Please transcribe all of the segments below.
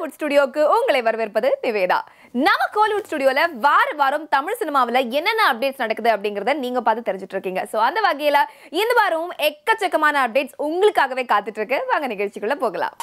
Kollywood ஸ்டுடியோக்கு உங்களை வரவேற்பது நிவேதா. நம்ம Kollywood ஸ்டுடியோல வாரம் தமிழ் சினிமாவுல என்னென்ன அப்டேட்ஸ் நடக்குது அப்படிங்கறத நீங்க பார்த்து தெரிஞ்சிட்டு இருக்கீங்க. சோ அந்த வகையில இந்த வாரமும் எக்கச்சக்கமான அப்டேட்ஸ் உங்களுக்காகவே காத்துட்டு இருக்கு. வாங்க நிகழ்ச்சிக்குள்ள போகலாம்.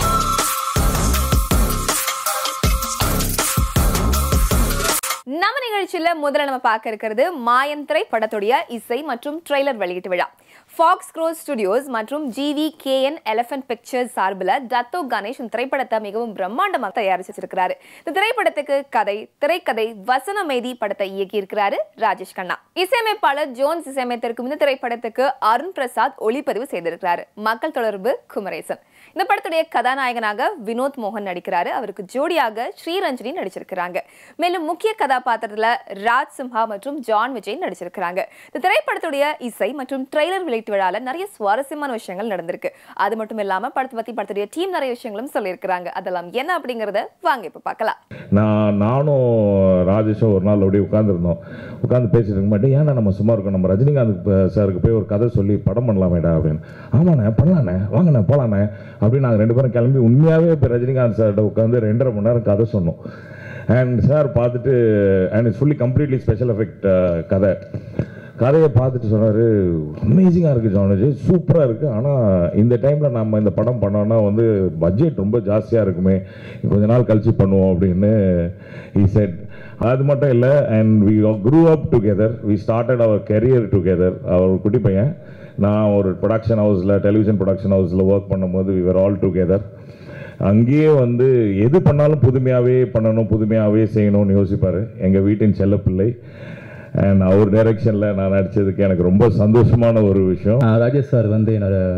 நம்ம நிகழ்ச்சியில முதல்ல நம்ம பார்க்க இருக்கிறது மாயன் திரைப்படத்துடைய இசை மற்றும் ட்ரெய்லர் வெளியீட்டு விழா. ஃபாக்ஸ் க்ரோஸ் ஸ்டுடியோஸ் மற்றும் GVKN எலிஃபென்ட் பிக்சர்ஸ் சார்பில் தத்தோ கணேஷ் இந்த திரைப்படத்தை மிகவும் பிரம்மாண்டமாக தயாரிச்சு வச்சிருக்கிறாரு. இந்த திரைப்படத்துக்கு திரைக்கதை வசனமேதி படத்தை இயக்கி இருக்கிறாரு ராஜேஷ் கண்ணா. இசையமைப்பாளர் ஜோன்ஸ் இசையமைத்திருக்கும் இந்த திரைப்படத்துக்கு அருண் பிரசாத் ஒளிப்பதிவு செய்திருக்கிறாரு. மக்கள் தொடர்பு குமரேசன். இந்த படத்துடைய கதாநாயகனாக வினோத் மோகன் நடிக்கிறாரு. அவருக்கு ஜோடியாக ஸ்ரீரஞ்சனி நடிச்சிருக்கிறாங்க. மேலும் முக்கிய கதாபாத்திரத்துல ராஜ் சிம்ஹா மற்றும் ஜான் விஜய் நடிச்சிருக்கிறாங்க. இந்த திரைப்படத்துடைய இசை மற்றும் ட்ரெய்லர் வெளியீட்டு விழால நிறைய சுவாரஸ்யமான விஷயங்கள் நடந்திருக்கு. அது மட்டும் இல்லாம படத்துடைய டீம் நிறைய விஷயங்களும் சொல்லியிருக்கிறாங்க. அதெல்லாம் என்ன அப்படிங்கறத வாங்க இப்ப பார்க்கலாம். நானும் ராஜேஷும் ஒரு நாள் அப்படியே உட்காந்து பேசிட்டு இருக்க மாட்டேன். ஏன்னா நம்ம சும்மா இருக்கோம், நம்ம ரஜினிகாந்த் சாருக்கு போய் ஒரு கதை சொல்லி படம் பண்ணலாமேடா அப்படின்னு. ஆமாண்ணே பண்ணலாண்ணே, வாங்கண்ணே போலாண்ணே அப்படின்னு நாங்கள் 2 பேரும் கிளம்பி உண்மையாகவே இப்போ ரஜினிகாந்த் சார்கிட்ட உட்காந்து 2.5 மணி நேரம் கதை சொன்னோம். அண்ட் சார் பார்த்துட்டு and it's fully completely special effect கதையை பார்த்துட்டு சொன்னார், அமேசிங்காக இருக்குது ஜானஜி, சூப்பராக இருக்குது. ஆனால் இந்த டைமில் நம்ம இந்த படம் பண்ணோன்னா வந்து பட்ஜெட் ரொம்ப ஜாஸ்தியாக இருக்குமே, கொஞ்ச நாள் கழிச்சு பண்ணுவோம் அப்படின்னு he said. அது மட்டும் இல்லை, and we grew up together, we started our career together. அவர் குட்டி பையன், நான் ஒரு ப்ரொடக்ஷன் ஹவுஸில் டெலிவிஷன் ப்ரொடக்ஷன் ஹவுஸில் ஒர்க் பண்ணும்போது we were all together. அங்கேயே வந்து எது பண்ணாலும் புதுமையாகவே பண்ணணும், புதுமையாகவே செய்யணும்னு யோசிப்பார் எங்கள் வீட்டின் செல்லப்பிள்ளை. அண்ட் அவர் டைரக்ஷனில் நான் நடித்ததுக்கு எனக்கு ரொம்ப சந்தோஷமான ஒரு விஷயம். ராஜேஷ் சார் வந்து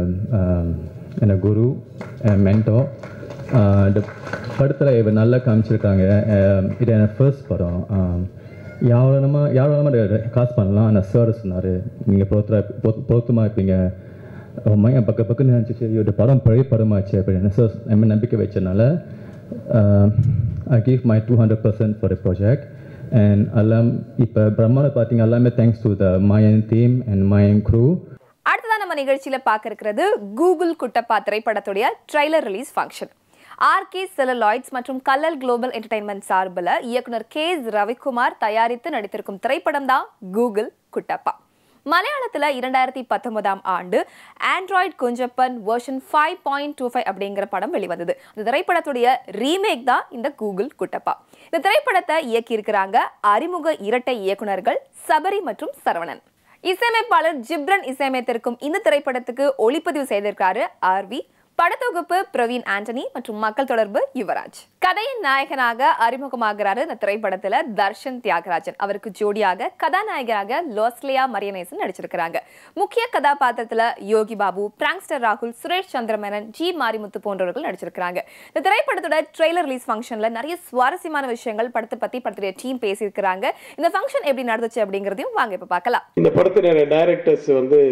என்னோட குரு, மென்டோ. இந்த படத்தில் இவர் நல்லா காமிச்சிருக்காங்க. இது என்னோட ஃபர்ஸ்ட் படம். யாரும் காசு பண்ணலாம். ஆனால் சார் சொன்னார், நீங்கள் பொருத்தமாக இருப்பீங்க, என் பக்கம் நினச்சிச்சு இவரோட படம் பெரிய படமாச்சு அப்படின்னு சார் நம்பிக்கை வச்சதுனால I give my 200% for the project. And எல்லாம் இப்போ பிரம்மாண்டம் பார்த்தீங்க எல்லாமே thanks to the Mayan team and Mayan crew. அடுத்ததான் நம்ம நிகழ்ச்சியில பார்க்க இருக்கிறது கூகுள் குட்டப்பா திரைப்படத்துடைய trailer release function. RK celluloids மற்றும் கல்லல் குளோபல் என்டர்டைன்மெண்ட் சார்பில் இயக்குனர் KS ரவிக்குமார் தயாரித்து நடித்திருக்கும் திரைப்படம் தான் கூகுள் குட்டப்பா. மலையாளத்தில் 2019ஆம் ஆண்டு ஆண்ட்ராய்டு குஞ்சப்பன் வெர்ஷன் 5.25 அப்படிங்கிற படம் வெளிவந்தது. இந்த திரைப்படத்துடைய ரீமேக் தான் இந்த கூகுள் குட்டப்பா. இந்த திரைப்படத்தை இயக்கியிருக்கிறாங்க அறிமுக இரட்டை இயக்குனர்கள் சபரி மற்றும் சரவணன். இசையமைப்பாளர் ஜிப்ரன் இசையமைத்திருக்கும் இந்த திரைப்படத்துக்கு ஒளிப்பதிவு செய்திருக்காரு RV. படத்தொகுப்பு பிரவீன் ஆண்டனி மற்றும் மக்கள் தொடர்பு யுவராஜ். கதையின் நாயகனாக அறிமுகமாகிறாரு இந்த திரைப்படத்துல தர்ஷன் தியாகராஜன். அவருக்கு ஜோடியாக கதாநாயகராக லோஸ்லியா மரியனேசன் நடிச்சிருக்கிறாங்க. முக்கிய கதாபாத்திரத்துல யோகி பாபு, பிராங்ஸ்டர் ராகுல், சுரேஷ் சந்திரமேனன், G மாரிமுத்து போன்றவர்கள் நடிச்சிருக்கிறாங்க. இந்த திரைப்படத்தோட ட்ரெய்லர் ரிலீஸ் ஃபங்க்ஷன்ல நிறைய சுவாரஸ்யமான விஷயங்கள் படத்துடைய டீம் பேசியிருக்கிறாங்க. இந்த ஃபங்க்ஷன் எப்படி நடந்துச்சு அப்படிங்கறதையும் வாங்க இப்ப பார்க்கலாம். இந்த படத்துல டைரக்டர்ஸ் வந்து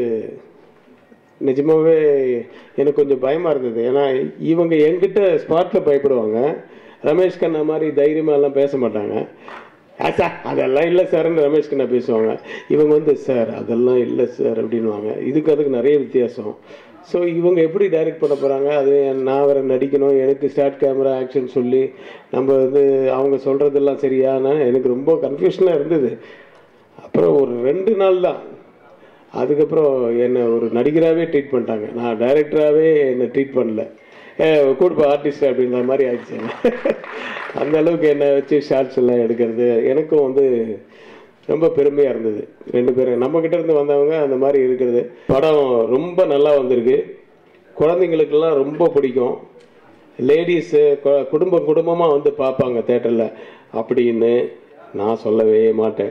நிஜமாகவே எனக்கு கொஞ்சம் பயமாக இருந்தது. ஏன்னா இவங்க என்கிட்ட ஸ்பாட்டில் பயப்படுவாங்க. ரமேஷ் கண்ணா மாதிரி தைரியமாகலாம் பேச மாட்டாங்க. சார் அதெல்லாம் இல்லை சார்ன்னு ரமேஷ் கண்ணா பேசுவாங்க. இவங்க வந்து சார் அதெல்லாம் இல்லை சார் அப்படின்வாங்க. அதுக்கு நிறைய வித்தியாசம். ஸோ இவங்க எப்படி டைரக்ட் பண்ண போகிறாங்க, அது நான் வேறு நடிக்கணும், எனக்கு ஸ்டார்ட் கேமரா ஆக்ஷன் சொல்லி நம்ம வந்து அவங்க சொல்கிறதெல்லாம் சரியானா எனக்கு ரொம்ப கன்ஃபியூஷனாக இருந்தது. அப்புறம் ஒரு 2 நாள் தான், அதுக்கப்புறம் என்னை ஒரு நடிகராகவே ட்ரீட் பண்ணிட்டாங்க. நான் டைரக்டராகவே என்னை ட்ரீட் பண்ணல, கூடுப்பா ஆர்டிஸ்ட் அப்படின்ற மாதிரி ஆயிடுச்சு. அந்த அளவுக்கு என்னை வச்சு ஷார்ட்ஸ் எல்லாம் எடுக்கிறது எனக்கும் வந்து ரொம்ப பெருமையாக இருந்தது. 2 பேரும் நம்மக்கிட்ட இருந்து வந்தவங்க அந்த மாதிரி இருக்கிறது. படம் ரொம்ப நல்லா வந்திருக்கு. குழந்தைங்களுக்கெல்லாம் ரொம்ப பிடிக்கும். லேடிஸு குடும்பமாக வந்து பார்ப்பாங்க தேட்டரில் அப்படின்னு நான் சொல்லவே மாட்டேன்.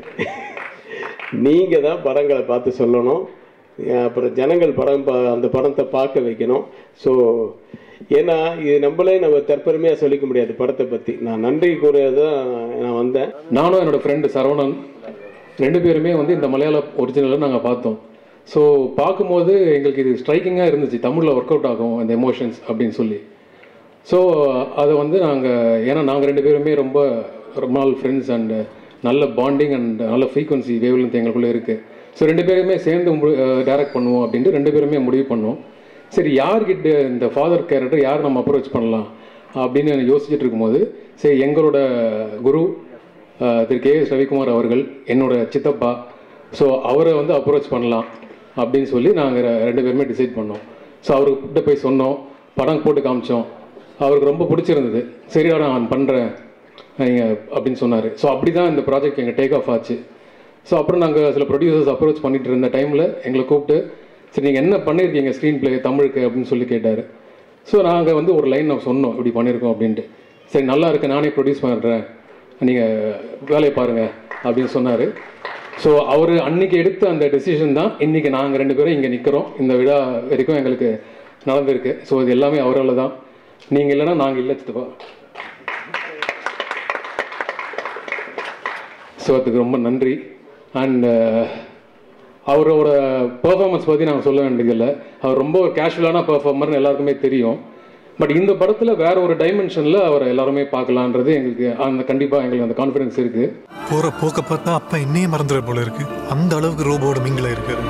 நீங்கள் தான் படங்களை பார்த்து சொல்லணும். அப்புறம் ஜனங்கள் அந்த படத்தை பார்க்க வைக்கணும். ஸோ ஏன்னா இது நம்ம தற்பெருமையாக சொல்லிக்க முடியாது படத்தை பற்றி. நான் நன்றி கூறியதான் நான் வந்தேன். நானும் என்னோடய ஃப்ரெண்டு சரவணன் 2 பேருமே வந்து இந்த மலையாள ஒரிஜினலில் நாங்கள் பார்த்தோம். ஸோ பார்க்கும்போது எங்களுக்கு இது ஸ்ட்ரைக்கிங்காக இருந்துச்சு, தமிழில் ஒர்க் அவுட் ஆகும் அந்த எமோஷன்ஸ் அப்படின்னு சொல்லி. ஸோ அதை வந்து ஏன்னா நாங்கள் 2 பேருமே ரொம்ப நாள் ஃப்ரெண்ட்ஸ் அண்ட் நல்ல பாண்டிங் அண்ட் நல்ல ஃப்ரீக்வன்சி வேவ்லென்த் எங்களுக்குள்ளே இருக்குது. ஸோ 2 பேருமே சேர்ந்து டைரக்ட் பண்ணுவோம் அப்படின்ட்டு 2 பேருமே முடிவு பண்ணோம். சரி யார்கிட்ட இந்த ஃபாதர் கேரக்டர் யார் நம்ம அப்ரோச் பண்ணலாம் அப்படின்னு யோசிச்சுட்டு இருக்கும்போது சரி எங்களோட குரு திரு கே.எஸ். ரவிக்குமார் அவர்கள் என்னோட சித்தப்பா, ஸோ அவரை வந்து அப்ரோச் பண்ணலாம் அப்படின்னு சொல்லி நாங்கள் 2 பேருமே டிசைட் பண்ணோம். ஸோ அவர்கிட்ட போய் சொன்னோம், படம் போட்டு காமிச்சோம். அவருக்கு ரொம்ப பிடிச்சிருந்தது. சரிடா நான் பண்ணுறேன் நீங்கள் அப்படின்னு சொன்னார். ஸோ அப்படி தான் இந்த ப்ராஜெக்ட் எங்கள் டேக் ஆஃப் ஆச்சு. ஸோ அப்புறம் நாங்கள் சில ப்ரொடியூசர்ஸ் அப்ரோச் பண்ணிட்டு இருந்த டைமில் எங்களை கூப்பிட்டு சரி நீங்கள் என்ன பண்ணியிருக்கீங்க ஸ்க்ரீன் பிளே தமிழுக்கு அப்படின்னு சொல்லி கேட்டார். ஸோ நாங்கள் வந்து ஒரு லைன் நான் சொன்னோம் இப்படி பண்ணியிருக்கோம் அப்படின்ட்டு. சரி நல்லா இருக்கு, நானே ப்ரொடியூஸ் பண்ணுறேன், நீங்கள் வேலையை பாருங்கள் அப்படின்னு சொன்னார். ஸோ அவர் அன்றைக்கி எடுத்த அந்த டெசிஷன் தான் இன்றைக்கி நாங்கள் 2 பேரும் இங்கே நிற்கிறோம். இந்த விழா வரைக்கும் எங்களுக்கு நடந்திருக்கு. ஸோ இது எல்லாமே அவரால் தான். நீங்கள் இல்லைன்னா நாங்கள் இல்லை சித்தப்பா. ஸோ அதுக்கு ரொம்ப நன்றி. அண்ட் அவரோட பெர்ஃபார்மன்ஸ் பற்றி நாங்கள் சொல்ல வேண்டியதில்லை. அவர் ரொம்ப ஒரு கேஷுவலான பெர்ஃபார்மர்னு எல்லாருக்குமே தெரியும். பட் இந்த படத்தில் வேற ஒரு டைமென்ஷனில் அவரை எல்லாருமே பார்க்கலான்றது எங்களுக்கு கண்டிப்பாக எங்களுக்கு அந்த கான்ஃபிடன்ஸ் இருக்குது. போகிற போக்க பார்த்தா அப்பா என்னையே மறந்துட போல இருக்கு, அந்த அளவுக்கு ரோபோட மிங்கில் இருக்காரு.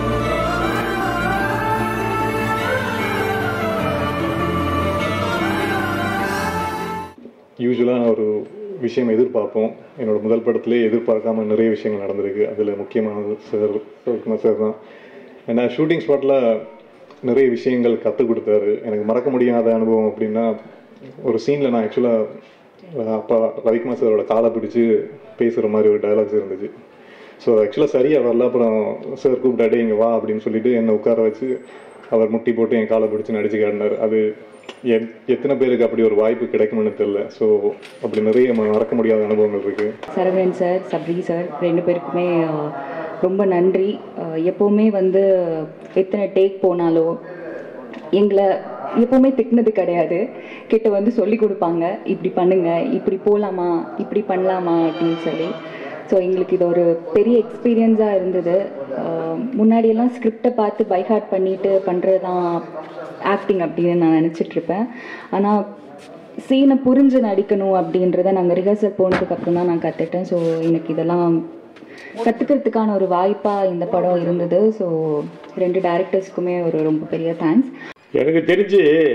யூஸ்வலாக ஒரு விஷயம் எதிர்பார்ப்போம். என்னோட முதல் படத்திலே எதிர்பார்க்காம நிறைய விஷயங்கள் நடந்திருக்கு. அதில் முக்கியமானது சார் தான். ஏன்னா ஷூட்டிங் ஸ்பாட்டில் நிறைய விஷயங்கள் கற்றுக் கொடுத்தாரு. எனக்கு மறக்க முடியாத அனுபவம் அப்படின்னா, ஒரு சீனில் நான் ஆக்சுவலாக அப்பா ரவிக்குமார் சாரோட காலை பிடிச்சி பேசுகிற மாதிரி ஒரு டயலாக்ஸ் இருந்துச்சு. ஸோ ஆக்சுவலாக சரியாக வரல. அப்புறம் சார் கூப்பிட்டாடே இங்கே வா அப்படின்னு சொல்லிட்டு என்னை உட்கார வச்சு அவர் முட்டி போட்டு என் காலை பிடிச்சி நடிச்சு காட்டினார். அது எத்தனை பேருக்கு அப்படி ஒரு வாய்ப்பு கிடைக்கும்னு தெரியல. ஸோ அப்படி நிறைய மறக்க முடியாத அனுபவங்கள் இருக்குது. சரவணன் சார், சப்ரி சார் 2 பேருக்குமே ரொம்ப நன்றி. எப்போவுமே வந்து எத்தனை டேக் போனாலோ எங்களை எப்போவுமே திட்டினது கிடையாது. கிட்ட வந்து சொல்லி கொடுப்பாங்க, இப்படி பண்ணுங்க, இப்படி போகலாமா, இப்படி பண்ணலாமா அப்படின்னு சொல்லி. ஸோ எங்களுக்கு இது ஒரு பெரிய எக்ஸ்பீரியன்ஸாக இருந்தது. முன்னாடியெல்லாம் ஸ்கிரிப்டை பார்த்து பைஹார்ட் பண்ணிட்டு பண்ணுறது தான் ஆக்டிங் அப்படின்னு நான் நினச்சிட்ருப்பேன். ஆனால் சீனை புரிஞ்சு நடிக்கணும் அப்படின்றத நாங்கள் ரிஹர்சல் போனதுக்கப்புறம் தான் நான் கற்றுட்டேன். ஸோ எனக்கு இதெல்லாம் கற்றுக்கிறதுக்கான ஒரு வாய்ப்பாக இந்த படம் இருந்தது. ஸோ 2 டைரக்டர்ஸ்க்குமே ஒரு ரொம்ப பெரிய தேங்க்ஸ். எனக்கு தெரிஞ்சு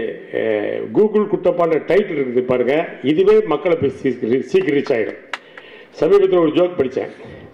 கூகுள் குட்டப்பான டைட்டில் இருக்குது பாருங்கள், இதுவே மக்களை போய் சீக்கிரம் ரீச் ஆகிடும். சமீபத்தில் ஒரு ஜோக் படித்தேன்,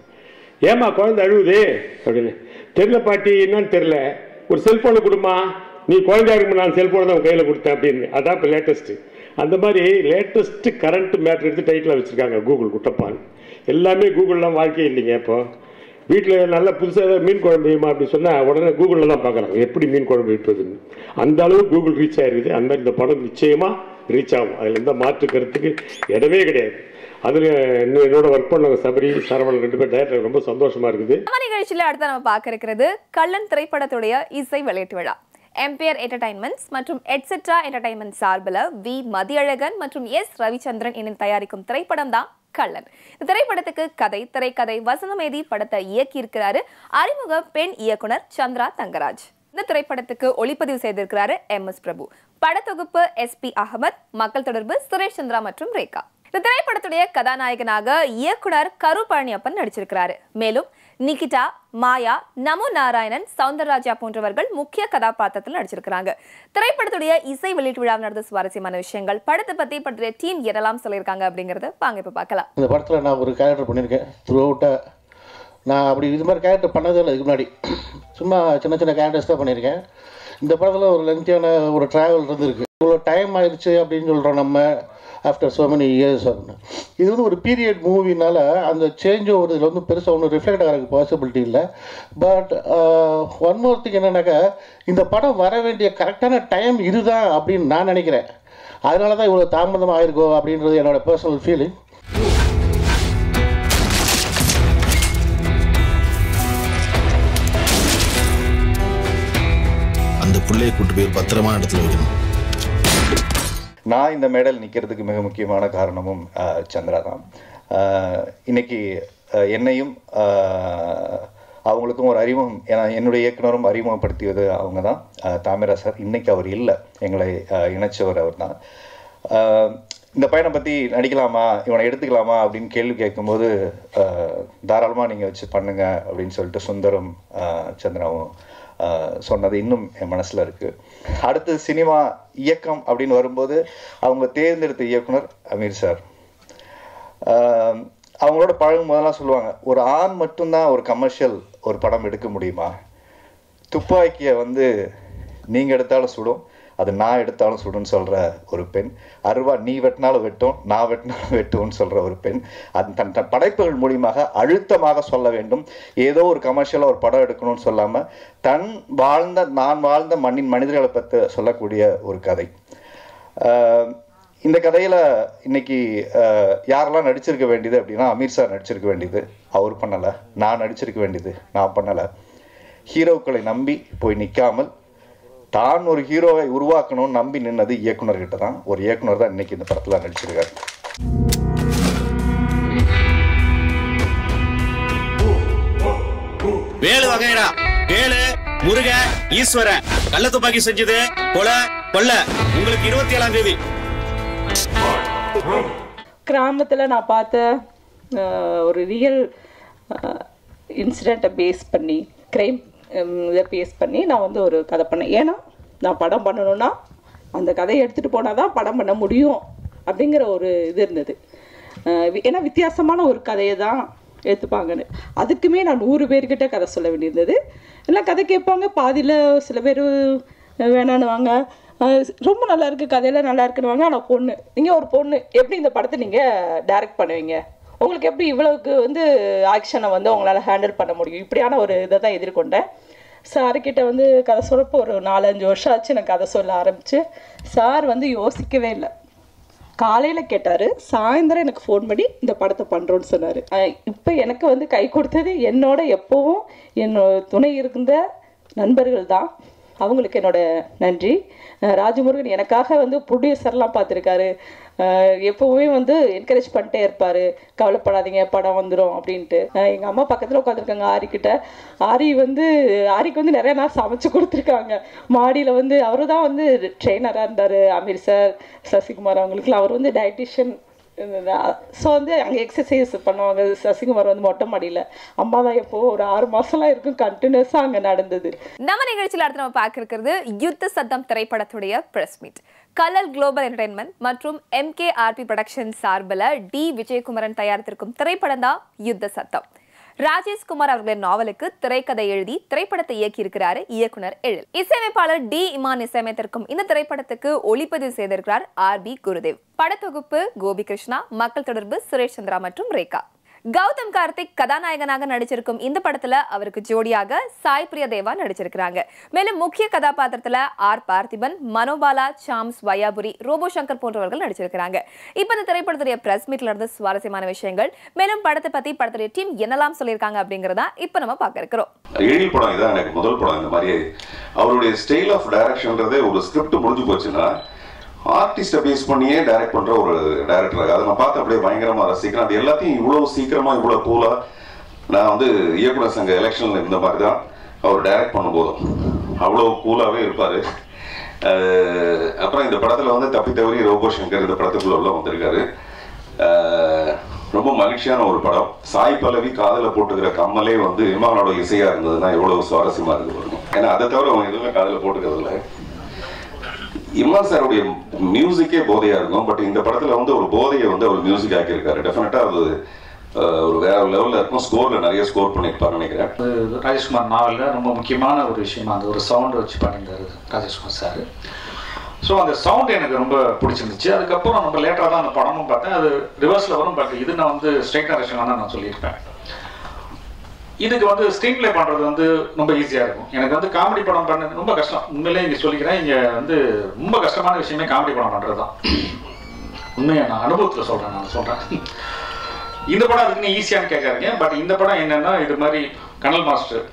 ஏமா குழந்தை அழுவுது அப்படின்னு. தெரில பாட்டி என்னன்னு தெரில, ஒரு செல்ஃபோனை கொடுமா, நீ குழந்தையா இருக்கும்போது நான் செல்ஃபோனை தான் கையில் கொடுத்தேன் அப்படின்னு. அதான் இப்போ லேட்டஸ்ட்டு. அந்த மாதிரி லேட்டஸ்ட்டு கரண்ட் மேட்ரு எடுத்து டைட்டில் வச்சுருக்காங்க கூகுள் குட்டப்பான். எல்லாமே கூகுள்லாம் வாழ்க்கையே இல்லைங்க. இப்போ வீட்டில் நல்லா புதுசாக மீன் குழம்பு வேணுமா அப்படின்னு சொன்னால் உடனே கூகுளில் தான் பார்க்குறாங்க எப்படி மீன் குழம்பு விட்டுறதுன்னு. அந்த அளவு கூகுள் ரீச் ஆகிருக்குது. அந்த மாதிரி இந்த படம் நிச்சயமாக ரீச் ஆகும். அதில் எந்த மாற்று கருத்துக்கு இடமே கிடையாது. அதில் என்னோட ஒர்க் பண்ணவங்க சபரி, சரவணன் 2 பேர் டைரக்டர் ரொம்ப சந்தோஷமாக இருக்குது. நிகழ்ச்சியில் அடுத்து நம்ம பார்க்க இருக்கிறது கள்ளன் திரைப்படத்துடைய இசை வெளியீட்டு விழா. எம்பியர் என்டர்டைன்மெண்ட்ஸ் மற்றும் எட்ஸெட்ரா என்டர்டைன்மெண்ட் சார்பில் வி மதியழகன் மற்றும் எஸ் ரவிச்சந்திரன் இணைந்து தயாரிக்கும் திரைப்படம் தான் கள்ளன். இந்த திரைப்படத்துக்கு கதை, திரைக்கதை, வசனம் எழுதி படத்தை இயக்கியிருக்கிறாரு அறிமுக பெண் இயக்குனர் சந்திரா தங்கராஜ். இந்த திரைப்படத்துக்கு ஒளிப்பதிவு செய்திருக்கிறாரு MS பிரபு. படத்தொகுப்பு SP அகமத், மக்கள் தொடர்பு சுரேஷ் சந்திரா மற்றும் ரேகா. இந்த திரைப்படத்துடைய கதாநாயகனாக இயக்குனர் கரு பழனியப்பன் நடிச்சிருக்கிறாரு. மேலும் நிகிதா, மாயா, நமோ நாராயணன், சௌந்தரராஜா போன்றவர்கள் முக்கிய கதாபாத்திரத்தில் நடிச்சிருக்கிறாங்க. திரைப்படத்துடைய இசை வெளியீட்டு விழா நடந்த சுவாரஸ்யமான விஷயங்கள், படத்தை பத்தி பற்றிய டீம் என்னெல்லாம் சொல்லியிருக்காங்க அப்படிங்கறத வாங்க இப்ப பார்க்கலாம். இந்த படத்துல நான் ஒரு கேரக்டர் பண்ணியிருக்கேன். த்ரூ அவுட்டா நான் அப்படி இது மாதிரி கேரக்டர் பண்ணதே இல்லை. இதுக்கு முன்னாடி சும்மா சின்ன சின்ன கேரக்டர்ஸ் தான் பண்ணியிருக்கேன். இந்த படத்தில் ஒரு லென்த்தியான ஒரு ட்ராவல் இருந்திருக்கு. இவ்வளோ டைம் ஆயிடுச்சு அப்படின்னு சொல்கிறோம் நம்ம ஆஃப்டர் ஸோ மெனி இயர்ஸ் அப்படின்னு. இது வந்து ஒரு பீரியட் மூவினால அந்த சேஞ்ச் ஓவர் இதில் வந்து பெருசாக ஒன்றும் ரிஃப்ளெக்ட் ஆகிறதுக்கு பாசிபிலிட்டி இல்லை. பட் ஒன் மோர் திங் என்னன்னாக்கா, இந்த படம் வர வேண்டிய கரெக்டான டைம் இதுதான் அப்படின்னு நான் நினைக்கிறேன். அதனால தான் இவ்வளோ தாமதம் ஆயிருக்கோம் அப்படின்றது என்னோடய பர்சனல் ஃபீலிங். அந்த பிள்ளையை கூட்டு போய் பத்திரமான இடத்துல வைக்கணும். நான் இந்த மேடல் நிற்கிறதுக்கு மிக முக்கியமான காரணமும் சந்திரா தான். இன்னைக்கு என்னையும் அவங்களுக்கும் ஒரு அறிமுகம், ஏன்னா என்னுடைய இயக்குனரும் அறிமுகப்படுத்தியது அவங்க தான். தாமிரா சார் இன்னைக்கு அவர் இல்லை, எங்களை இணைச்சவர் அவர் தான். இந்த பையனை பற்றி நடிக்கலாமா, இவனை எடுத்துக்கலாமா அப்படின்னு கேள்வி கேட்கும்போது தாராளமாக நீங்கள் வச்சு பண்ணுங்க அப்படின்னு சொல்லிட்டு சுந்தரும் சந்திராவும் சொன்னது இன்னும் என் மனசில் இருக்குது. அடுத்து சினிமா இயக்கம் அப்படின்னு வரும்போது அவங்க தேர்ந்தெடுத்த இயக்குனர் அமீர் சார். அவங்களோட பழகும் போதெல்லாம் சொல்லுவாங்க, ஒரு ஆண் மட்டும்தான் ஒரு கமர்ஷியல் ஒரு படம் எடுக்க முடியுமா? துப்பாக்கியை வந்து நீங்கள் எடுத்தாலும் சுடும், அது நான் எடுத்தாலும் சுடுன்னு சொல்கிற ஒரு பெண். அருவா நீ வெட்டினாலும் வெட்டும், நான் வெட்டினாலும் வெட்டும்னு சொல்கிற ஒரு பெண். அது தன் படைப்புகள் மூலியமாக அழுத்தமாக சொல்ல வேண்டும். ஏதோ ஒரு கமர்ஷியலாக ஒரு படம் எடுக்கணும்னு சொல்லாமல் நான் வாழ்ந்த மண்ணின் மனிதர்களை பற்றி சொல்லக்கூடிய ஒரு கதை. இந்த கதையில் இன்னைக்கு யாரெல்லாம் நடிச்சிருக்க வேண்டியது அப்படின்னா, அமீர் சார் நடிச்சிருக்க வேண்டியது, அவர் பண்ணலை. நான் நடிச்சிருக்க வேண்டியது, நான் பண்ணலை. ஹீரோக்களை நம்பி போய் நிற்காமல் தான் ஒரு ஹீரோவை உருவாக்கணும்னு நம்பி நின்னது இயக்குனர்கிட்ட தான். ஒரு இயக்குனர் தான் இன்னைக்கு இந்த படத்தில் நடிச்சிருக்காரு. வேலு வகைடா, வேலு முருக ஈஸ்வரன் கள்ள துப்பாக்கி செஞ்சது கொல்ல உங்களுக்கு 27ஆம் தேதி. கிராமத்தில் நான் பார்த்த ஒரு ரியல் இன்சிடெண்ட்டை பேஸ் பண்ணி, கிரைம் இதை பேஸ் பண்ணி நான் வந்து ஒரு கதை பண்ணேன். ஏன்னா நான் படம் பண்ணணுன்னா அந்த கதையை எடுத்துகிட்டு போனால் தான் படம் பண்ண முடியும் அப்படிங்கிற ஒரு இது இருந்தது. ஏன்னா வித்தியாசமான ஒரு கதையை தான் எடுத்துப்பாங்கன்னு. அதுக்குமே நான் 100 பேர்கிட்ட கதை சொல்ல வேண்டியிருந்தது. எல்லாம் கதை கேட்பாங்க, பாதியில் சில பேர் வேணான்னுவாங்க, ரொம்ப நல்லா இருக்குது, கதையெல்லாம் நல்லா இருக்குன்னு. ஆனால் பொண்ணு, நீங்கள் ஒரு பொண்ணு எப்படி இந்த படத்தை நீங்கள் டைரக்ட் பண்ணுவீங்க? உங்களுக்கு எப்படி இவ்வளவுக்கு வந்து ஆக்ஷனை வந்து உங்களால் ஹேண்டில் பண்ண முடியும்? இப்படியான ஒரு இதை தான் எதிர்கொண்டேன். சார்கிட்ட வந்து கதை சொல்லப்போ ஒரு 4-5 வருஷம் ஆச்சு நான் கதை சொல்ல ஆரம்பித்து. சார் வந்து யோசிக்கவே இல்லை. காலையில் கேட்டார், சாயந்தரம் எனக்கு ஃபோன் பண்ணி இந்த படத்தை பண்ணுறோன்னு சொன்னார். இப்போ எனக்கு வந்து கை கொடுத்தது என்னோட எப்போவும் என்னோட துணை இருந்த நண்பர்கள் தான். அவங்களுக்கு என்னோட நன்றி. ராஜமுருகன் எனக்காக வந்து ப்ரொடியூசர்லாம் பார்த்துருக்காரு. எப்போவுமே வந்து என்கரேஜ் பண்ணிட்டே இருப்பார், கவலைப்படாதீங்க படம் வந்துடும் அப்படின்ட்டு. எங்கள் அம்மா பக்கத்தில் உட்காந்துருக்காங்க ஆரிக்கிட்ட. ஆரிக்கு வந்து நிறையா நாள் சமைச்சு கொடுத்துருக்காங்க. மாடியில் வந்து அவரு தான் வந்து ட்ரெயினராக இருந்தார், அமீர் சார், சசிகுமார் அவங்களுக்குலாம். அவர் வந்து டயட்டிஷியன். ஸோ வந்து அங்கே எக்ஸசைஸ் பண்ணுவாங்க. சசிகுமார் வந்து மொட்டை மாடியில். அம்மா தான் எப்போ ஒரு 6 மாதம்லாம் இருக்கும் கண்டினியூஸாக அங்கே நடந்தது. நம்ம நிகழ்ச்சியில் அடுத்து நம்ம பார்க்க இருக்கிறது யுத்த சத்தம் திரைப்படத்துடைய press meet. Colour global entertainment மற்றும் MKRP ப்ரொடக்ஷன் சார்பில் டி விஜயகுமாரன் தயாரித்திருக்கும் திரைப்படம் தான் யுத்த சத்தம். ராஜேஷ்குமார் அவர்களின் நாவலுக்கு திரைக்கதை எழுதி திரைப்படத்தை இயக்கியிருக்கிறார் இயக்குனர் எழில். இசையமைப்பாளர் டி இமான் இசையமைத்திருக்கும் இந்த திரைப்படத்துக்கு ஒளிப்பதிவு செய்திருக்கிறார் RB குருதேவ். படத்தொகுப்பு கோபி கிருஷ்ணா, மக்கள் தொடர்பு சுரேஷ் சந்திரா மற்றும் ரேகா. கௌதம் கார்த்திக் கதாநாயகனாக நடிச்சிருக்கும் இந்த படத்துல அவருக்கு ஜோடியாக சாய் பிரியா தேவா நடிச்சிருக்கிறாங்க. மேலும் முக்கிய கதாபாத்திரத்துல ஆர் பார்த்திபன், மனோபாலா, சாம்ஸ், வயாபுரி, ரோபோ சங்கர் போன்றவர்கள் நடிச்சிருக்கிறாங்க. இப்ப இந்த திரைப்படத்துடைய பிரஸ் மீட்ல இருந்து சுவாரஸ்யமான விஷயங்கள், மேலும் படத்தை பத்தி படத்துடைய டீம் என்னெல்லாம் சொல்லியிருக்காங்க அப்படிங்கறத இப்ப நம்ம பார்க்க இருக்கிறோம். எழில் படம் இதான் எனக்கு முதல் படம். இந்த மாதிரி அவருடைய ஸ்டைல் ஆஃப் டைரக்ஷன்ன்றதே ஒரு ஸ்கிரிப்ட் முடிஞ்சு போச்சுன்னா ஆர்டிஸ்டை பேஸ் பண்ணியே டைரக்ட் பண்ற ஒரு டைரக்டர். அதை நான் பார்த்து அப்படியே பயங்கரமா ரசிக்கிறேன். அது எல்லாத்தையும் இவ்வளவு சீக்கிரமா இவ்வளவு கூலா நான் வந்து இயக்குனர் சங்க எலெக்ஷன்ல இருந்த மாதிரி தான் அவர் டைரக்ட் பண்ணும்போதும் அவ்வளவு கூலாவே இருப்பாரு. அப்புறம் இந்த படத்துல வந்து தப்பி தவறி ரோபோ சங்கர் இந்த படத்துக்குள்ள உள்ள வந்திருக்காரு. ரொம்ப மகிழ்ச்சியான ஒரு படம். சாய் பல்லவி காதல போட்டுக்கிற கம்மலே வந்து இமானோட இசையா இருந்ததுன்னா எவ்வளவு சுவாரஸ்யமா இருக்கு. ஏன்னா அதை தவிர அவங்க எதுவுமே காதல போட்டுக்கிறது இல்லை. இமான் சாருடைய மியூசிக்கே போதையா இருக்கும். பட் இந்த படத்துல வந்து ஒரு போதையை வந்து அவர் மியூசிக் ஆக்கியிருக்காரு. டெஃபினட்டா அது ஒரு வேற லெவலில் இருக்கும். ஸ்கோரில் நிறைய ஸ்கோர் பண்ணியிருப்பாருன்னு நினைக்கிறேன். ராஜேஷ்குமார் நாவலில் ரொம்ப முக்கியமான ஒரு விஷயமா அந்த ஒரு சவுண்ட் வச்சு பண்ணியிருந்தாரு ராஜேஷ்குமார் சார். ஸோ அந்த சவுண்ட் எனக்கு ரொம்ப பிடிச்சிருந்துச்சு. அதுக்கப்புறம் நம்ம லேட்டராக தான் அந்த படமும் பார்த்தேன். அது ரிவர்ஸில் வரும். பட் இது நான் வந்து ஸ்ட்ரைட் நரேஷனாக தான் நான் சொல்லியிருப்பேன். இதுக்கு வந்து ஸ்க்ரீன் பிளே பண்ணுறது வந்து ரொம்ப ஈஸியாக இருக்கும். எனக்கு வந்து காமெடி படம் பண்ணது ரொம்ப கஷ்டம். உண்மையிலே இங்கே சொல்லிக்கிறேன், இங்கே வந்து ரொம்ப கஷ்டமான விஷயமே காமெடி படம் பண்ணுறது தான். உண்மையை நான் அனுபவத்தில் சொல்கிறேன். நான் சொல்கிறேன் இந்த படம் அதுக்குன்னு ஈஸியானு கேட்காதீங்க. பட் இந்த படம் என்னென்னா இது மாதிரி கனல் மாஸ்டர்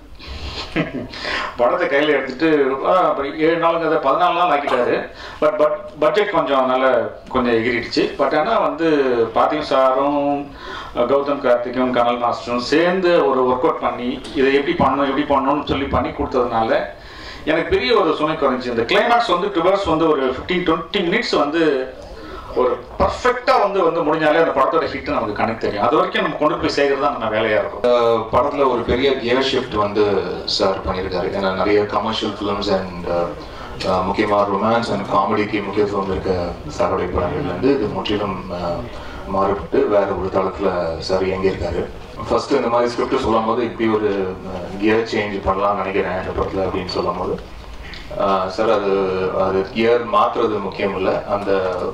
படத்தை கையில் எடுத்துட்டு 7 நாளுங்க 14 நாள் ஆக்கிட்டாரு. பட் பட்ஜெட் கொஞ்சம் எகிரிடுச்சு. பட் ஆனால் வந்து பார்த்தியும் சாரும் கௌதம் கார்த்திக்கும் கனல் மாஸ்டரும் சேர்ந்து ஒரு ஒர்க் அவுட் பண்ணி இதை எப்படி பண்ணணும்னு சொல்லி பண்ணி கொடுத்ததுனால எனக்கு பெரிய ஒரு சுமை குறைஞ்சி. இந்த கிளைமேக்ஸ் வந்து டுவர்ஸ் வந்து ஒரு 15-20 மினிட்ஸ் வந்து ஒரு பர்ஃபெக்டாக வந்து முடிஞ்சாலே அந்த படத்தோட ஹிட் நமக்கு கணக்கு தெரியும். அது வரைக்கும் நம்ம கொண்டு போய் சேர்க்கறது தான் நம்ம வேலையாக இருக்கும். படத்தில் ஒரு பெரிய கியர் ஷிஃப்ட் வந்து சார் பண்ணியிருக்காரு. ஏன்னா நிறைய கமர்ஷியல் ஃபிலிம்ஸ் அண்ட் முக்கியமாக ரொமான்ஸ் அண்ட் காமெடிக்கு முக்கியத்துவம் இருக்க சாருடைய படங்கள்லேருந்து இது முற்றிலும் மாறுபட்டு வேற ஒரு தளத்தில் சார் இயங்கியிருக்காரு. ஃபர்ஸ்ட் இந்த மாதிரி ஸ்கிரிப்ட் சொல்லும் போது இப்படி ஒரு கியர் சேஞ்ச் பண்ணலாம்னு நினைக்கிறேன் இந்த படத்தில் அப்படின்னு சொல்லும் போது சார் அது கியர் மாற்றுறது முக்கியம் இல்லை, அந்த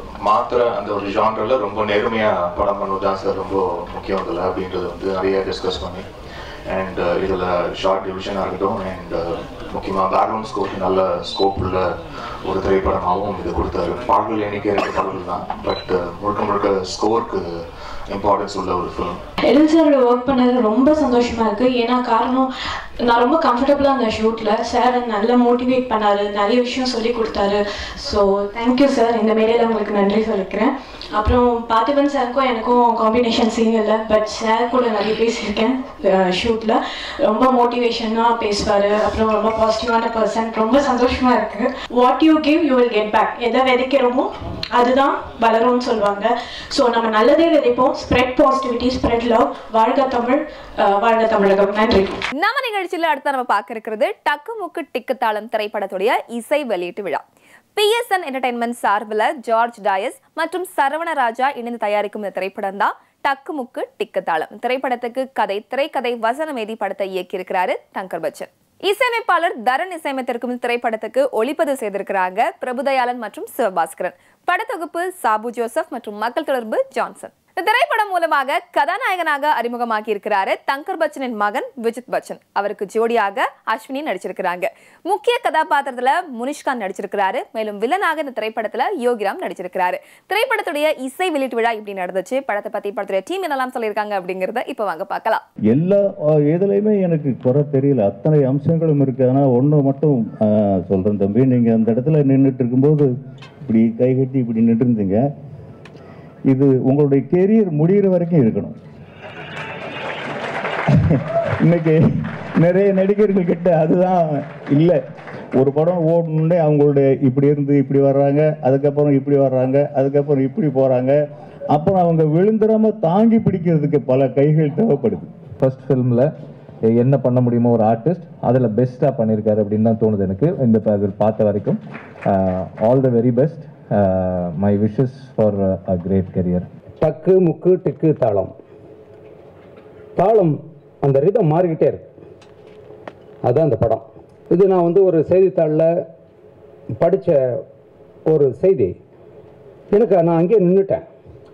அந்த ஒரு ஜான்ரில் ரொம்ப நேர்மையாக படம் பண்ணுறது தான் சார் ரொம்ப முக்கியம் இதில் அப்படின்றது வந்து நிறைய டிஸ்கஸ் பண்ணி அண்ட் இதில் ஷார்ட் டிவிஷனாக இருக்கட்டும் அண்ட் முக்கியமாக பேக்ரவுண்ட் ஸ்கோருக்கு நல்ல ஸ்கோப் உள்ள ஒரு திரைப்படமாகவும் இது கொடுத்தாரு. பாடல்கள் எண்ணிக்கை இருக்க பாடல்கள் தான், பட் முழுக்க ஸ்கோருக்கு இம்பார்ட்டன்ஸ் உள்ள ஒரு ஃபிலிம். எழில் சாரோட ஒர்க் பண்ணது ரொம்ப சந்தோஷமாக இருக்குது. ஏன்னா காரணம் நான் ரொம்ப கம்ஃபர்டபுளாக அந்த ஷூட்டில் சார் நல்லா மோட்டிவேட் பண்ணார், நிறைய விஷயம் சொல்லி கொடுத்தாரு. ஸோ தேங்க்யூ சார், இந்த மேடையில் உங்களுக்கு நன்றி சொல்லிக்கிறேன். அப்புறம் பார்த்திபன் சாருக்கும் எனக்கும் காம்பினேஷன் சீன் இல்லை, பட் சார் கூட நிறைய பேசியிருக்கேன் ஷூட்டில். ரொம்ப மோட்டிவேஷனாக பேசுவார், அப்புறம் ரொம்ப பாசிட்டிவான பர்சன். ரொம்ப சந்தோஷமாக இருக்குது. What you give you will get back. எதை விதைக்கிறோமோ அதுதான் வளரும்னு சொல்லுவாங்க. ஸோ நம்ம நல்லதே விதைப்போம். Spread positivity, spread love. வாழ்க தமிழ், வாழ்க தமிழகம். நன்றி. நம்ம நிகழ்ச்சியில் அடுத்த நம்ம பார்க்க இருக்கிறது டக்கு முக்கு டிக்கு தாளம் திரைப்படத்துடைய இசை வெளியீட்டு விழா. PSN என்டர்டைன்மெண்ட் சார்பில் ஜார்ஜ் டயஸ் மற்றும் சரவணராஜா இணைந்து தயாரிக்கும் இந்த திரைப்படம் தான் டக்கு முக்கு டிக்கு தாளம். திரைப்படத்துக்கு திரைக்கதை வசனம் எழுதி படத்தை இயக்கியிருக்கிறாரு தங்கர் பச்சன். இசையமைப்பாளர் தரன் இசையமைத்திருக்கும் திரைப்படத்துக்கு ஒளிப்பதிவு செய்திருக்கிறாங்க பிரபுதயாளன் மற்றும் சிவபாஸ்கரன். படத்தொகுப்பு சாபு ஜோசப் மற்றும் மக்கள் தொடர்பு ஜான்சன். இந்த திரைப்படம் மூலமாக கதாநாயகனாக அறிமுகமாக்கி இருக்கிறாரு தங்கர் பச்சனின் மகன் விஜித் பச்சன். அவருக்கு ஜோடியாக அஸ்வினி நடிச்சிருக்கிறாங்க. முக்கிய கதாபாத்திரத்துல முனிஷ்காந்த் நடிச்சிருக்கிறாரு. மேலும் வில்லனாக இந்த திரைப்படத்துல யோகிராம் நடிச்சிருக்கிறாரு. திரைப்படத்துடைய இசை வெளியீட்டு விழா இப்படி நடந்துச்சு. படத்தை பத்தி படத்துடைய டீம் என்னெல்லாம் சொல்லியிருக்காங்க அப்படிங்கறத இப்ப வாங்க பார்க்கலாம். எல்லா எதுலையுமே எனக்கு குறை தெரியல, அத்தனை அம்சங்களும் இருக்கு. ஆனா ஒண்ணு மட்டும் சொல்றேன் தம்பி, நீங்க அந்த இடத்துல நின்றுட்டு இருக்கும்போது இப்படி கைகட்டி இப்படி நின்று இருந்தீங்க. இது உங்களுடைய கெரியர் முடிகிற வரைக்கும் இருக்கணும். இன்னைக்கு நிறைய நடிகர்கள் கிட்ட அதுதான் இல்லை. ஒரு படம் ஓடணுன்னே அவங்களுடைய இப்படி இருந்து இப்படி வர்றாங்க, அதுக்கப்புறம் இப்படி வர்றாங்க, அதுக்கப்புறம் இப்படி போகிறாங்க. அப்புறம் அவங்க விழுந்துடாம தாங்கி பிடிக்கிறதுக்கு பல கைகள் தேவைப்படுது. ஃபர்ஸ்ட் ஃபிலிமில் என்ன பண்ண முடியுமோ ஒரு ஆர்டிஸ்ட் அதில் பெஸ்ட்டாக பண்ணியிருக்காரு அப்படின்னு தான் தோணுது எனக்கு இந்த பார்த்த வரைக்கும். All the very best. My wishes for a great career. டக்கு முக்கு டிக்கு தாளம். தாளம் அந்த ரிதம் மாறிக்கிட்டே இருக்கு. அதுதான் அந்த படம். இது நான் வந்து ஒரு செய்தித்தாளில் படித்த ஒரு செய்தி. எனக்கு நான் அங்கேயே நின்றுட்டேன்.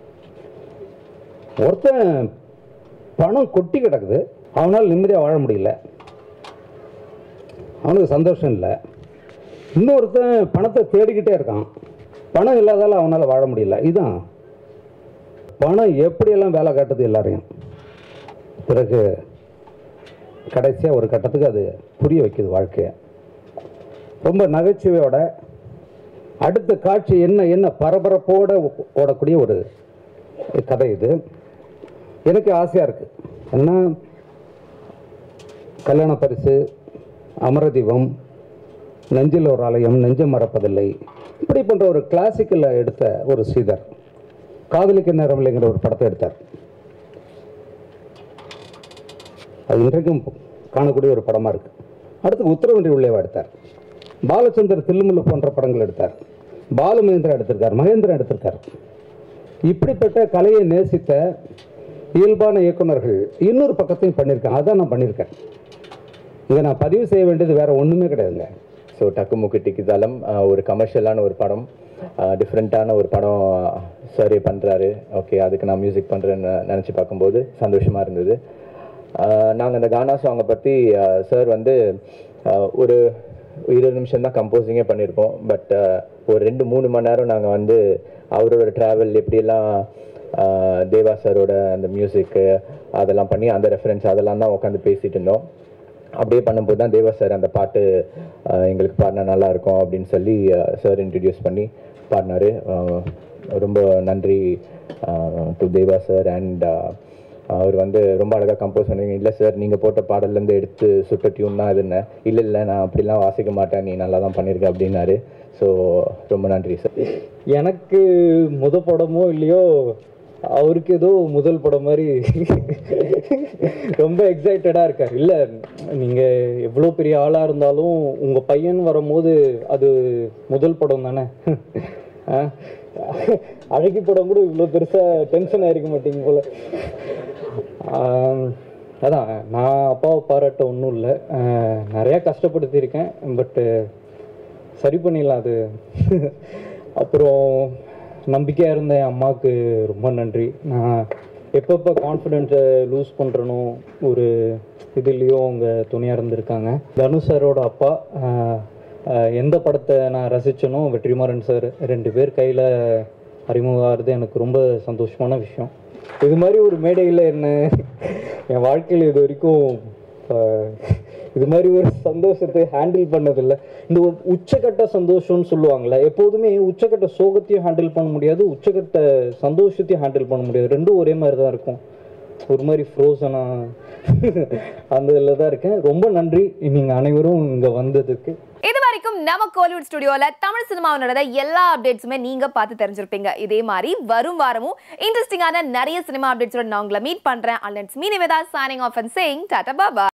ஒருத்தன் பணம் கொட்டி கிடக்குது, அவனால் நிம்மதியாக வாழ முடியல, அவனுக்கு சந்தோஷம் இல்லை. இன்னொருத்தன் பணத்தை தேடிக்கிட்டே இருக்கான், பணம் இல்லாதால அவனால் வாழ முடியல. இதுதான் பணம் எப்படியெல்லாம் வேலை காட்டுது எல்லாரையும். பிறகு கடைசியாக ஒரு கட்டத்துக்கு அது புரிய வைக்குது வாழ்க்கையை. ரொம்ப நகைச்சுவையோட அடுத்த காட்சி என்ன பரபரப்போடு ஓடக்கூடிய ஒரு கதை இது. எனக்கு ஆசையாக இருக்குது. ஏன்னா கல்யாண பரிசு, அமரதீபம், நெஞ்சில் ஒரு ஆலயம், நெஞ்சம் மறப்பதில்லை, இப்படி போன்ற ஒரு கிளாசிக்கலில் எடுத்த ஒரு ஸ்ரீதர் காதலிக்க நேரம் இல்லைங்கிற ஒரு படத்தை எடுத்தார். அது இன்றைக்கும் காணக்கூடிய ஒரு படமாக இருக்குது. அடுத்து உத்தரவன்றி உள்ளேவா எடுத்தார். பாலச்சந்தர் தில்லுமுல்லு போன்ற படங்கள் எடுத்தார். பாலு மகேந்திரா எடுத்திருக்கார், மகேந்திரன் எடுத்திருக்கார். இப்படிப்பட்ட கலையை நேசித்த இயல்பான இயக்குநர்கள் இன்னொரு பக்கத்தையும் பண்ணியிருக்கேன். அதான் நான் பண்ணியிருக்கேன். இதை நான் பதிவு செய்ய வேண்டியது வேறு ஒன்றுமே கிடையாதுங்க. ஸோ டக்கு முக்கு டிக்கு தாளம் ஒரு கமர்ஷியலான ஒரு படம், டிஃப்ரெண்ட்டான ஒரு படம் சார் பண்ணுறாரு. ஓகே, அதுக்கு நான் மியூசிக் பண்ணுறேன்னு நினச்சி பார்க்கும்போது சந்தோஷமாக இருந்தது. நாங்கள் அந்த கானா சாங்கை பற்றி சார் வந்து ஒரு 20 நிமிஷம் தான் கம்போசிங்கே பண்ணியிருப்போம். பட் ஒரு 2-3 மணி நேரம் நாங்கள் வந்து அவரோட ட்ராவல் எப்படியெல்லாம் தேவா சாரோட அந்த மியூசிக்கு அதெல்லாம் பண்ணி அந்த ரெஃபரன்ஸ் அதெல்லாம் தான் உட்காந்து பேசிகிட்டு இருந்தோம். அப்படியே பண்ணும்போது தான் தேவா சார் அந்த பாட்டு எங்களுக்கு பாடினா நல்லாயிருக்கும் அப்படின்னு சொல்லி சார் இன்ட்ரடியூஸ் பண்ணி பாடினார். ரொம்ப நன்றி டு தேவா சார். அண்ட் அவர் வந்து ரொம்ப அழகாக கம்போஸ் பண்ணுவீங்க. இல்லை சார், நீங்கள் போட்ட பாடல்லேருந்து எடுத்து சுட்ட டியூன் தான் இதுன்னு. இல்லை நான் அப்படிலாம் வாசிக்க மாட்டேன், நீ நல்லா தான் பண்ணியிருக்க அப்படின்னாரு. ஸோ ரொம்ப நன்றி சார். எனக்கு முத படமோ இல்லையோ அவருக்கு ஏதோ முதல் படம் மாதிரி ரொம்ப எக்ஸைட்டடாக இருக்கார். இல்லை நீங்கள் எவ்வளோ பெரிய ஆளாக இருந்தாலும் உங்கள் பையன் வரும்போது அது முதல் படம் தானே. அழகி படம் கூட இவ்வளோ பெருசாக டென்ஷன் ஆகிருக்க மாட்டீங்க போல். அதான் நான் அப்பாவை பாராட்ட ஒன்றும் இல்லை, நிறையா கஷ்டப்படுத்தியிருக்கேன், பட்டு சரி பண்ணிடலாம் அது. அப்புறம் நம்பிக்கையாக இருந்த என் அம்மாவுக்கு ரொம்ப நன்றி. நான் எப்பப்போ கான்ஃபிடென்ஸை லூஸ் பண்ணுறனோ ஒரு இதுலேயோ அவங்க துணையாக இருந்திருக்காங்க. தனுஷ் சாரோட அப்பா எந்த படத்தை நான் ரசித்தனோ வெற்றிமாறன் சார் 2 பேர் கையில் அறிமுகம் ஆகிறது எனக்கு ரொம்ப சந்தோஷமான விஷயம். இது மாதிரி ஒரு மேடையில் என்ன என் வாழ்க்கையில் இது வரைக்கும் இது மாதிரி ஒரு சந்தோஷத்தை ஹேண்டில் பண்ணதில்லை. இந்த உச்சக்கட்ட சந்தோஷம்னு சொல்லுவாங்கள்ல, எப்போதுமே உச்சக்கட்ட சோகத்தையும் ஹேண்டில் பண்ண முடியாது, உச்சக்கட்ட சந்தோஷத்தையும் ஹேண்டில் பண்ண முடியாது. ரெண்டும் ஒரே மாதிரி தான் இருக்கும், ஒரு மாதிரி ஃப்ரோசனாக அந்த இதில் தான் இருக்கேன். ரொம்ப நன்றி நீங்கள் அனைவரும் இங்கே வந்ததுக்கு. இது வரைக்கும் நம்ம கோலிவுட் ஸ்டுடியோல தமிழ் சினிமாவோட எல்லா அப்டேட்ஸுமே நீங்க பார்த்து தெரிஞ்சிருப்பீங்க. இதே மாதிரி வரும் வாரமும் இன்ட்ரெஸ்டிங்கான நிறைய சினிமா அப்டேட்ஸோட நான் உங்களை மீட் பண்றேன். I'll meet Nivedha signing off and saying tata bye bye.